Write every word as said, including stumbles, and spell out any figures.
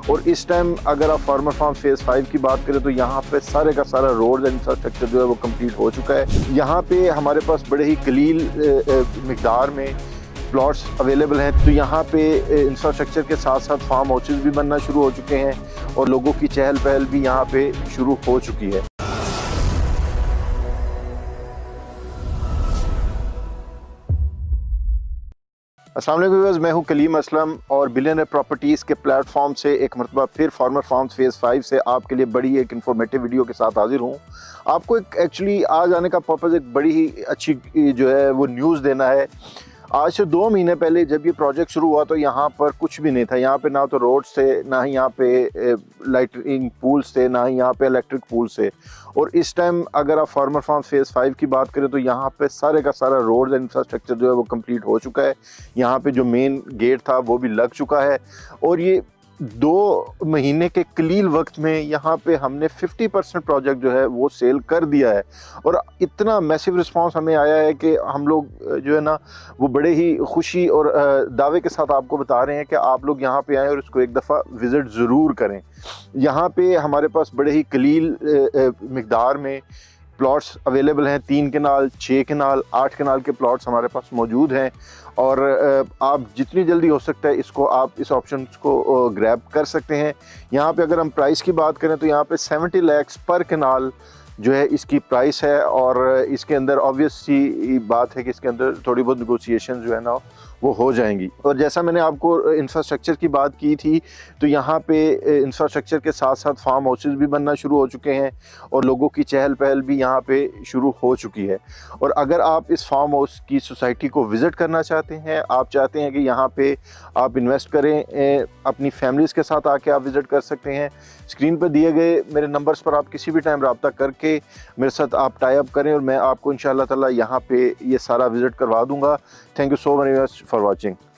और इस टाइम अगर आप फार्मर फार्म फेज़ फाइव की बात करें तो यहाँ पे सारे का सारा रोड इंफ्रास्ट्रक्चर जो है वो कंप्लीट हो चुका है। यहाँ पे हमारे पास बड़े ही कलील मिकदार में प्लॉट्स अवेलेबल हैं। तो यहाँ पे इंफ्रास्ट्रक्चर के साथ साथ फार्म हाउसेज भी बनना शुरू हो चुके हैं और लोगों की चहल पहल भी यहाँ पे शुरू हो चुकी है। अस्सलाम वालेकुम व्यूअर्स, मैं हूं कलीम असलम और बिलियनर प्रॉपर्टीज़ के प्लेटफॉर्म से एक मरतबा फिर फार्मर फार्म्स फेज़ फाइव से आपके लिए बड़ी एक इन्फॉर्मेटिव वीडियो के साथ हाजिर हूं। आपको एक एक्चुअली आज आने का पर्पज़ एक बड़ी ही अच्छी जो है वो न्यूज़ देना है। आज से दो महीने पहले जब ये प्रोजेक्ट शुरू हुआ तो यहाँ पर कुछ भी नहीं था। यहाँ पे ना तो रोड्स थे, ना ही यहाँ पे लाइटिंग पूल्स थे, ना ही यहाँ पे इलेक्ट्रिक पूल्स थे। और इस टाइम अगर आप फार्मर फार्म फेज़ फाइव की बात करें तो यहाँ पे सारे का सारा रोड इंफ्रास्ट्रक्चर जो है वो कंप्लीट हो चुका है। यहाँ पे जो मेन गेट था वो भी लग चुका है और ये दो महीने के कलील वक्त में यहाँ पे हमने पचास परसेंट प्रोजेक्ट जो है वो सेल कर दिया है। और इतना मैसिव रिस्पांस हमें आया है कि हम लोग जो है ना वो बड़े ही खुशी और दावे के साथ आपको बता रहे हैं कि आप लोग यहाँ पे आएँ और इसको एक दफ़ा विज़िट ज़रूर करें। यहाँ पे हमारे पास बड़े ही कलील मिकदार में प्लॉट्स अवेलेबल हैं। तीन कनाल, छः कनाल, आठ कनाल के प्लॉट्स हमारे पास मौजूद हैं और आप जितनी जल्दी हो सकता है इसको आप इस ऑप्शन को ग्रैब कर सकते हैं। यहाँ पे अगर हम प्राइस की बात करें तो यहाँ पे सत्तर लाख पर कनाल जो है इसकी प्राइस है और इसके अंदर ऑब्वियस सी बात है कि इसके अंदर थोड़ी बहुत नेगोशिएशन जो है ना वो हो जाएंगी। और जैसा मैंने आपको इंफ्रास्ट्रक्चर की बात की थी तो यहाँ पे इंफ्रास्ट्रक्चर के साथ साथ फार्म हाउसेज भी बनना शुरू हो चुके हैं और लोगों की चहल पहल भी यहाँ पे शुरू हो चुकी है। और अगर आप इस फार्म हाउस की सोसाइटी को विज़िट करना चाहते हैं, आप चाहते हैं कि यहाँ पे आप इन्वेस्ट करें, अपनी फैमिलीज़ के साथ आके आप विज़िट कर सकते हैं। स्क्रीन पर दिए गए मेरे नंबर्स पर आप किसी भी टाइम रब्ता करके मेरे साथ आप टाई अप करें और मैं आपको इंशाअल्लाह ताला यहाँ पे ये सारा विज़िट करवा दूँगा। Thank you so very much for watching.